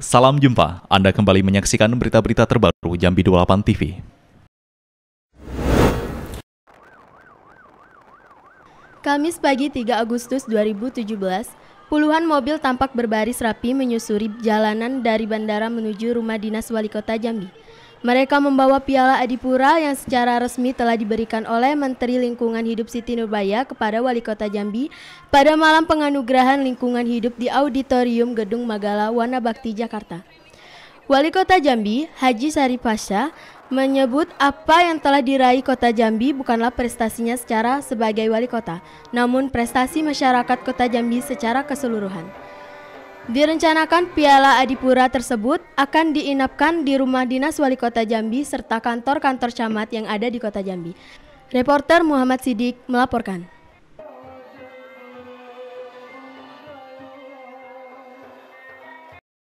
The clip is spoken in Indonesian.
Salam jumpa, Anda kembali menyaksikan berita-berita terbaru Jambi 28 TV. Kamis pagi 3 Agustus 2017, puluhan mobil tampak berbaris rapi menyusuri jalanan dari bandara menuju rumah dinas Wali Kota Jambi. Mereka membawa piala Adipura yang secara resmi telah diberikan oleh Menteri Lingkungan Hidup Siti Nurbaya kepada Wali Kota Jambi pada malam penganugerahan lingkungan hidup di Auditorium Gedung Magala Wana Bakti, Jakarta. Wali Kota Jambi, Haji Syarif Pasha, menyebut apa yang telah diraih Kota Jambi bukanlah prestasinya sebagai wali kota, namun prestasi masyarakat Kota Jambi secara keseluruhan. Direncanakan piala Adipura tersebut akan diinapkan di rumah dinas Wali Kota Jambi serta kantor-kantor camat yang ada di Kota Jambi. Reporter Muhammad Sidik melaporkan.